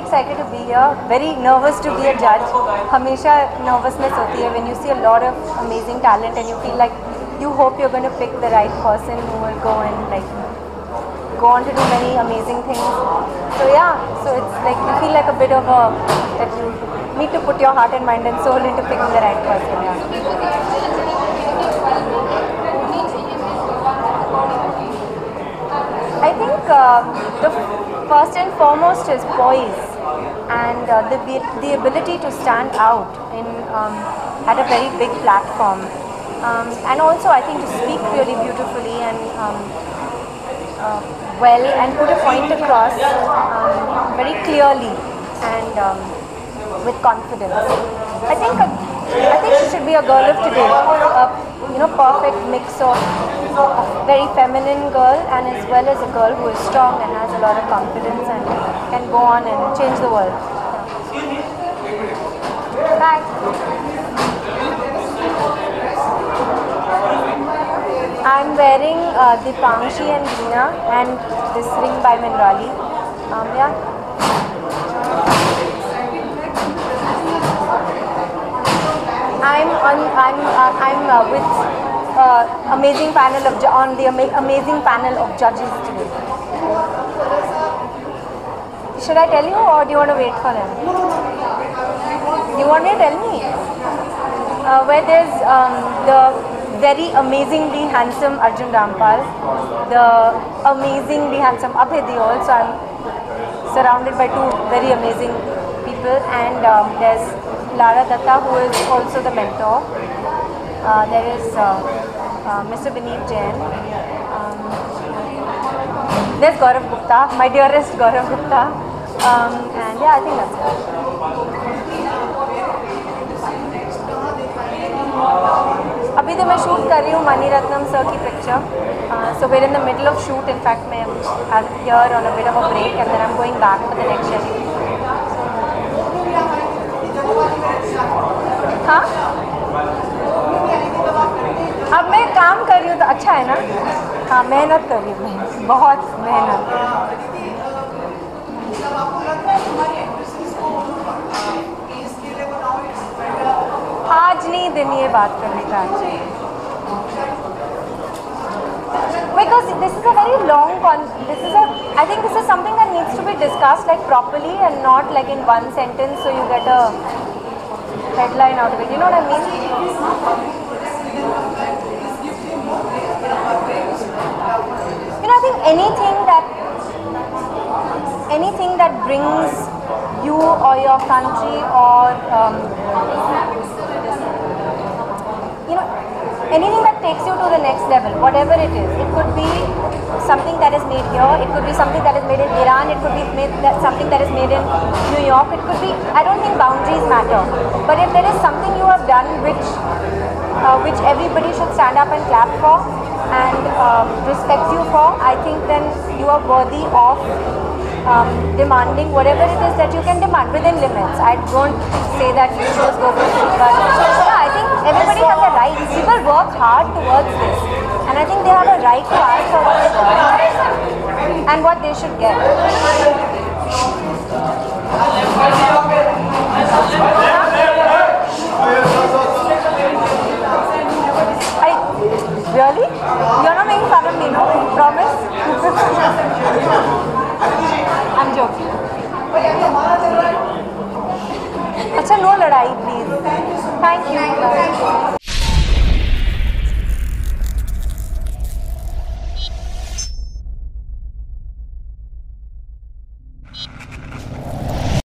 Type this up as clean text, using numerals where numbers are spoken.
excited to be here. Very nervous to be a judge. हमेशा nervousness होती है when you see a lot of amazing talent and you feel like you hope you're going to pick the right person who will go and like go on to do many amazing things. So yeah, so it's like you feel like a bit of a that you need to put your heart and mind and soul into picking the right person. Yeah. I think the first and foremost is poise and the ability to stand out in at a very big platform, and also I think to speak really beautifully and well and put a point across very clearly and with confidence. I think she should be a girl of today, perfect mix of a very feminine girl and as well as a girl who is strong and has a lot of confidence and can go on and change the world. Yeah. Bye. I'm wearing the Pangshi and Veena and this ring by Minrali. Yeah. I'm with amazing panel of amazing panel of judges today. Should I tell you or do you want to wait for them? You want me to tell me? Where there's the very amazingly handsome Arjun Rampal, the amazingly handsome Abhay Deol, so I'm surrounded by two very amazing people, and there's Lara Datta, who is also the mentor. There is Mr. Vineet Jain. There's Gaurav Gupta, my dearest Gaurav Gupta. And yeah, I think that's it. अभी तो मैं shoot कर रही हूँ Mani Ratnam sir की picture. So we're in the middle of shoot. In fact, I'm here on a bit of a break and then I'm going back for the next schedule. हाँ, अब मैं काम कर रही हूँ तो अच्छा है ना. हाँ, मेहनत कर रही हूँ मैं, बहुत मेहनत. आज नहीं दिन ये बात करने का. Because this is a very long I think this is something that needs to be discussed like properly and not like in one sentence so you get a headline out of it. You know what I mean? I think anything that brings you or your country or anything that takes you to the next level, whatever it is. It could be something that is made here, it could be something that is made in Iran, it could be something that is made in New York, it could be, I don't think boundaries matter. But if there is something you have done which everybody should stand up and clap for and respect you for, I think then you are worthy of demanding whatever it is that you can demand within limits. I don't say that you should just go for it, but yeah, I think everybody has a right. People work hard towards this, and I think they have a right to ask for what they want and what they should get. Really? You're not making fun of me, no? Promise? I'm joking. अच्छा, no लड़ाई, please. Thank you.